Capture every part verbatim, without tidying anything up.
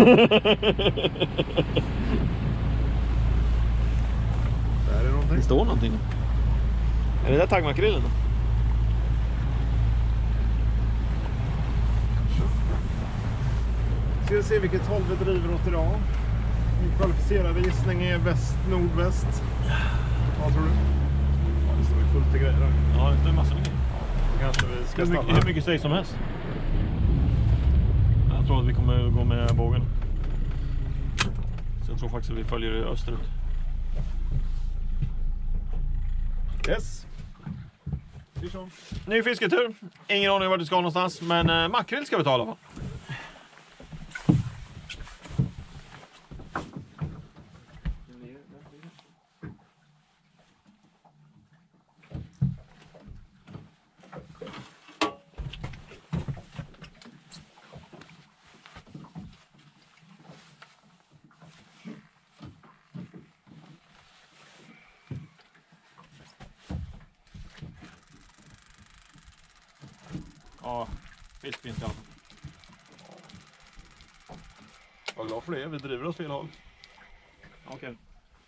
Där är någonting. Det står någonting. Är det där taggmakrillen då? Ska vi se vilket håll vi driver åt idag. Min kvalificerade gissning är väst, nordväst. Vad tror du? Ja, det står ju fullt i grejer där. Ja, det står massor med grejer. Kanske vi ska Hur stanna. mycket, hur mycket steg som helst. Jag tror att vi kommer gå med bågen. Så jag tror faktiskt att vi följer österut. Yes. Ny fisketur. Ingen aning vart vi ska någonstans. Men eh, makrill ska vi ta i alla fall. Ja, fisk finns det. Jag är glad för det, vi driver oss fel håll. Okej. Okay.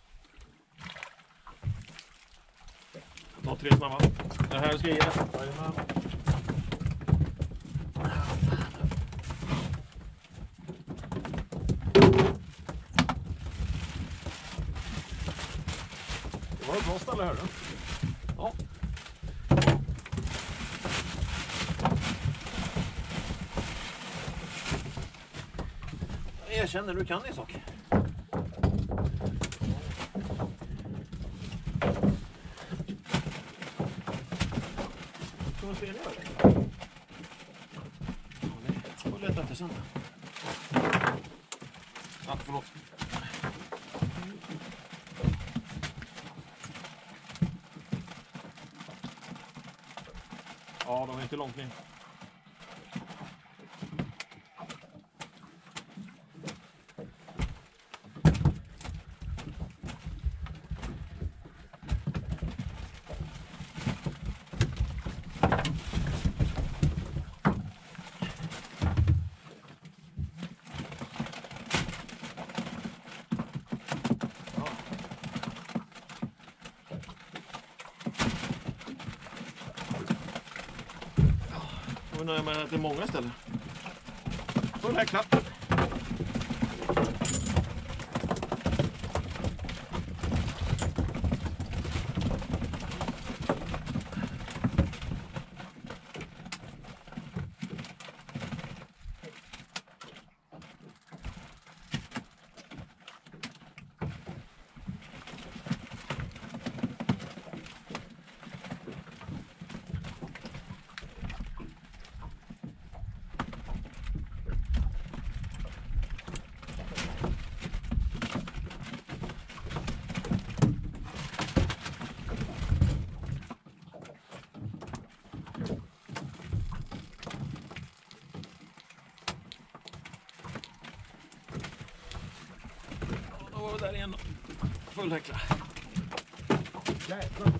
Ta tre snabba. Det här ska jag ge. Jajamän. Det var ett bra ställe här då. Ja. Jag känner du kan i saker. Ska man se det eller? Ja, det får leta efter sen. Ja, förlåt. Ja, de är inte långt ner. Jag menar att det är många ställen. Full häckla. Där igen då. Full häckla. Jävlar.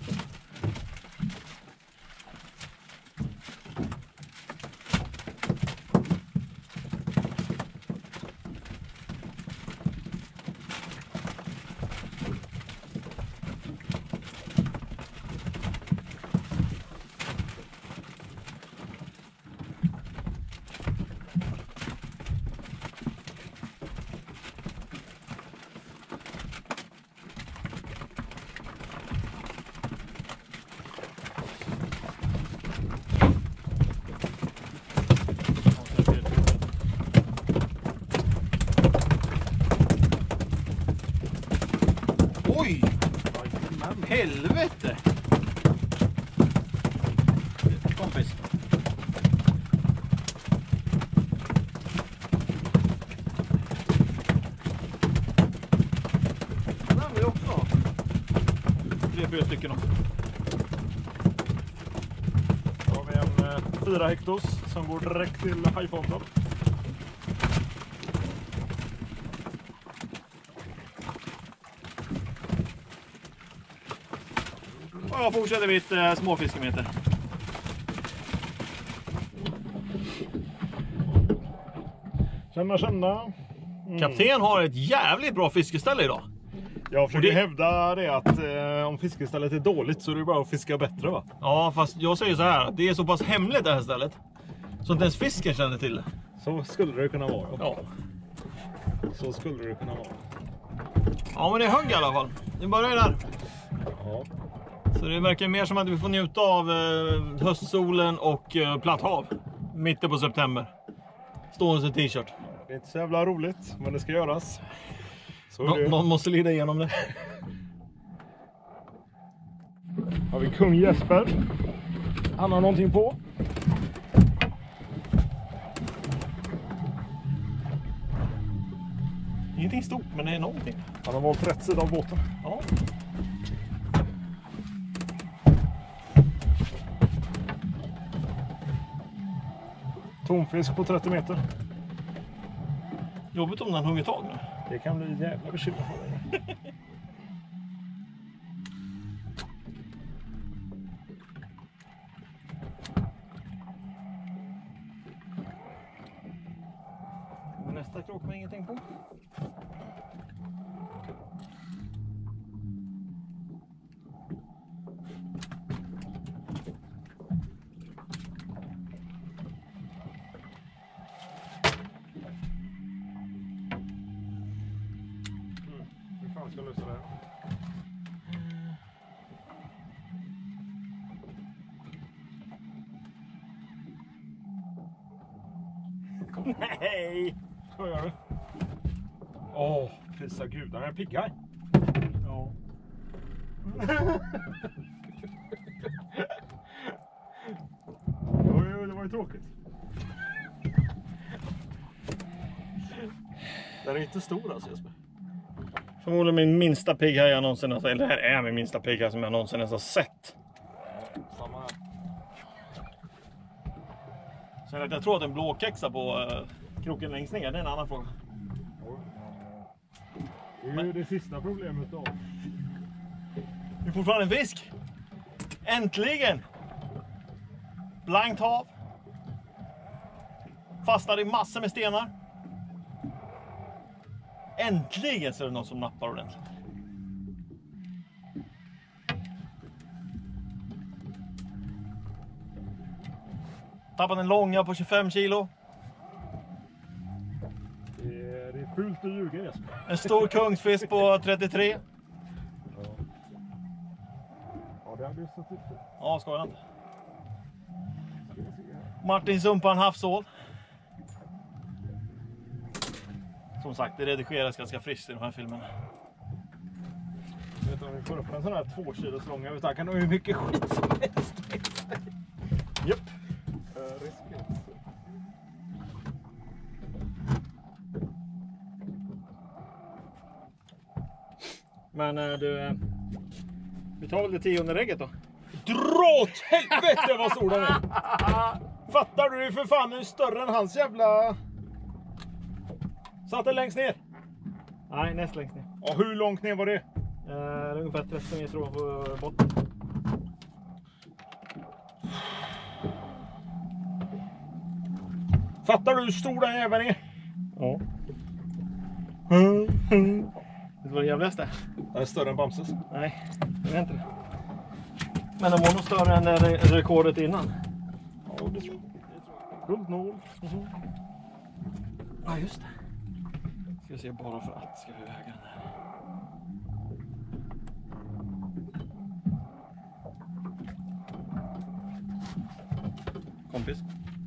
Oj! Helvete! Kompis. Den har vi också. Tre, fyra stycken också. Då har vi en eh, fyra hektos som går direkt till hajfonten. Och jag fortsätter mitt eh, småfiskemeter. Känna, känna. Mm. Kapten har ett jävligt bra fiskeställe idag. Jag försöker det... hävda det att eh, om fiskestället är dåligt så är det bara att fiska bättre, va? Ja, fast jag säger så här. Det är så pass hemligt det här stället. Så inte ens fisken känner till det. Så skulle det kunna vara. Ja. Så skulle det kunna vara. Ja, men det är hög i alla fall. Det börjar där. Ja. Så det verkar mer som att vi får njuta av eh, höstsolen och eh, platt hav. Mitten på september. Stående t-shirt. Det är inte så jävla roligt, men det ska göras. Så är Nå det. Någon måste lida igenom det. Har vi kung Jesper. Han har någonting på. Ingenting stort, men det är någonting. Han har valt rätt sida av båten. Ja. Tonfisk på trettio meter. Jobbigt om den hugger tag nu. Det kan bli jävla bekymmer för dig. Nästa krok med ingenting på. Hur fan ska jag lösa det här? Nej! Vad gör du? Åh, oh, prisa gudarna, jag piggar. Ja. det, var ju, det var ju tråkigt. Den är inte stor alltså, Jesper. Förmodligen min minsta pigg här jag någonsin har sett. Eller det här är min minsta pigg här som jag någonsin har sett. Ja, samma här. Så jag tror att en blåkexa på uh, kroken längst ner, det är en annan fråga. Det är ju Men... det sista problemet då. Det är fortfarande en fisk. Äntligen! Blankt hav. Fastnar i massor med stenar. Äntligen så är det någon som nappar ordentligt. Tappat en långa på tjugofem kilo. Det är, det är fult att ljuga, Jesper. En stor kungsfisk på trettiotre. Ja, ja det hade ju sett ut. Ja, skojar inte. Martin sumpar en havsål. Som sagt, det redigeras ganska friskt i de här filmerna. Vet du, om vi får upp en sån här två kilos långa, vet du, kan ha hur mycket skit som helst. Japp. Men du, vi tar väl det tionde regget då? Dra åt helvete vad stor den är! Fattar du, det är för fan är större än hans jävla... Satt den längst ner? Nej, näst längst ner. Ja, hur långt ner var det? Uh, ungefär trettio meter på botten. Fattar du hur stor den jäveln är? Ja. Vet du vad det jävligaste? Den är större än Bamses. Nej, det är inte det. Men den var nog större än det re rekordet innan. Ja, det tror jag. Guldnål. Mm. Ja, just det. Ska vi se bara för att ska vi väga den här. Kompis.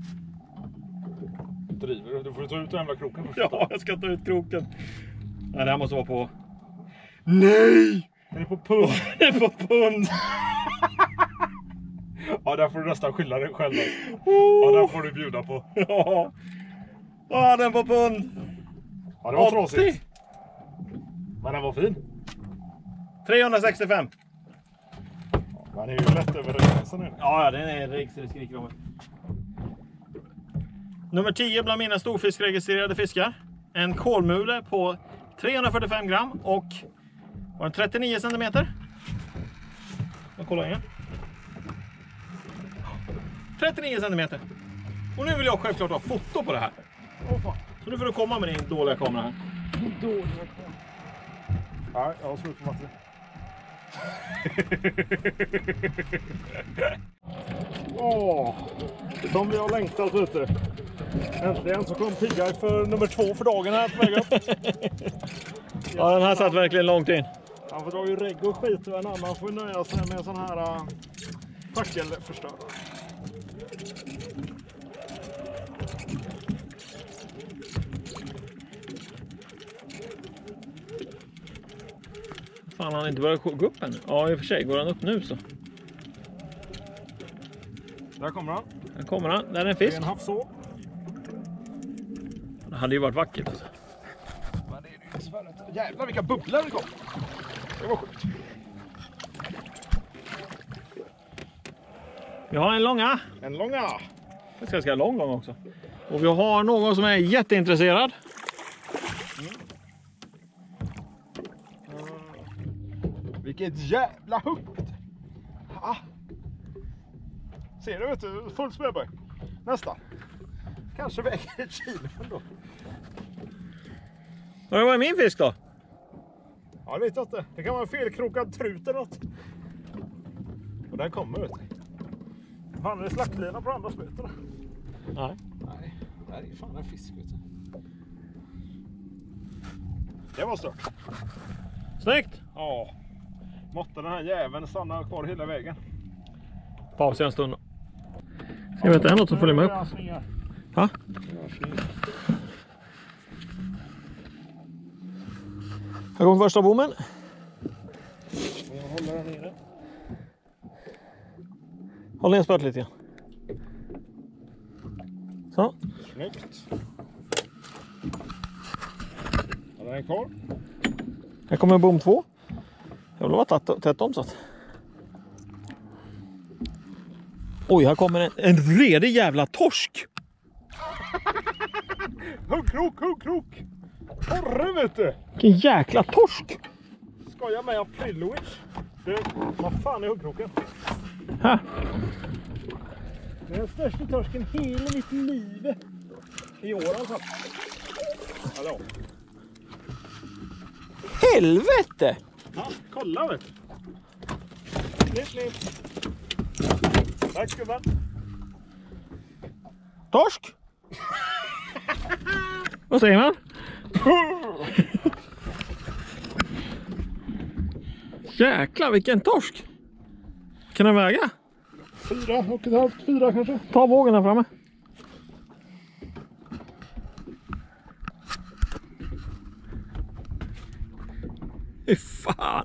Driver du? Du får ta ut den jävla kroken först. Ja, jag ska ta ut kroken. Nej, det här måste vara på... Nej! Den är på pund. Den är på pund. Ja, där får du nästan skylla dig själv. Ja, där får du bjuda på. Ja. Ja, den på pund. Ja, det var tråsigt. Men den var fin. trehundrasextiofem. Ja, den är ju lätt över gränsen nu. Ja, den är rik så det skriker om det. Nummer tio bland mina storfiskregistrerade fiskar. En kolmule på trehundrafyrtiofem gram och var den trettionio centimeter. Jag kollar igen. trettionio centimeter. Och nu vill jag självklart ha foto på det här. Åh fan. Så nu får du komma med din dåliga kamera här. Dåligt. Nej, jag har slut på batteri. Åh, som vi har längtat vet du. Äntligen så kom Pigga för nummer två för dagen här på väg upp. Ja, den här satt verkligen långt in. Han får dra ju regg och skit och en annan får nöja sig med en sån här uh, fackelförstörare. Fan, han inte börjat gå upp än. Ja, i och för sig. Går han upp nu så? Där kommer han. Där kommer han. Där är en Det fisk. är en havsål. Det hade ju varit vackert alltså. Men det är ju dessvärre inte. Jävlar vilka bubblor det kom. Det var sjukt. Vi har en långa. En långa. Jag ska ska lång lång också. Och vi har någon som är jätteintresserad. Mm. Uh, vilket jävla hugg. Ah. Ser du vet du, full spädböj. Nästan. Kanske väger ett kilo ändå. Vad var min fisk då? Ja, det vet jag inte. Det kan vara en felkrokad trut eller något. Och den kommer vet du. Fan, är det slaktlina på andra spöterna? Nej. Nej, det här är fan en fisk vet du. Det var stört. Snyggt! Ja. Måtte den här jäveln stanna kvar hela vägen. Paus en stund. Ska vi veta en något som följer med upp? Ha? Här kommer första bommen. Jag håller den nere. Håll ner spöet lite grann. Så. Snyggt. Har den kvar? Här kommer bom två. Jag vill vara tätt, tätt omsatt. Oj, här kommer en, en redig jävla torsk. Huggkrok, huggkrok. Torre vet du. Vilken jäkla torsk. Skojar med aprilwitch. Du, vad fan är huggkroken? Här. Det är den största torsken hela mitt liv. I år alltså. Hallå. Helvete! Ja, kolla vet du. Snitt, snitt. Tack gubben. Torsk? Vad säger man? Jäklar vilken torsk. Kan den väga? Fyra och ett halvt, fyra kanske. Ta vågen här framme. Fy fan.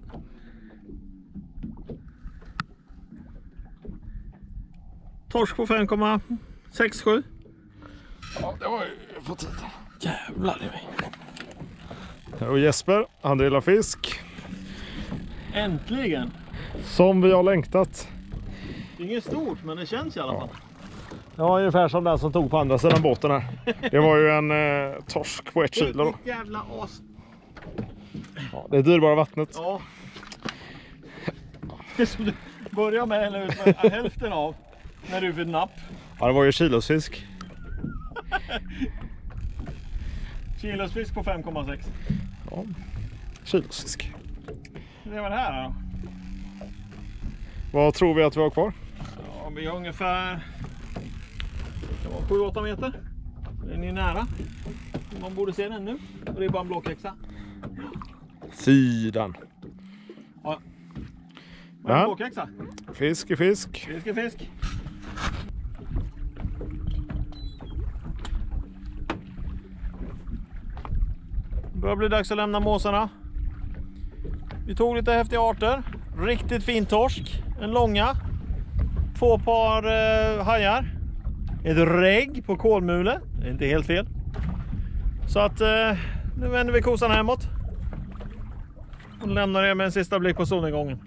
Torsk på fem komma sex sju. Ja, det var ju på tiden. Jävlar i mig. Och Jesper, han delar fisk. Äntligen. Som vi har längtat. Det är inget stort men det känns i alla fall. Ja, ungefär som den som tog på andra sidan båten här. Det var ju en eh, torsk på ett kilo då. Vilket jävla as. Ja, det är dyrbara vattnet. Ja. Det som du börjar med eller ut med hälften av när du fick napp. Ja, det var ju kilosfisk. Kilosfisk på fem komma sex. Ja, kilosfisk. Det var det här då. Vad tror vi att vi har kvar? Ja, vi har ungefär sju åtta meter. Den är nära. Man borde se den nu. Och det är bara en blåkexa. Sidan. Ja. Vad är en Ja. blåkexa? Fisk är fisk. Fisk är fisk. Det börjar bli dags att lämna måsarna. Vi tog lite häftiga arter. Riktigt fin torsk. En långa. Två par eh, hajar. Ett regg på kolmule. Det är inte helt fel. Så att eh, nu vänder vi kosan hemåt. Och lämnar er med en sista blick på solnedgången.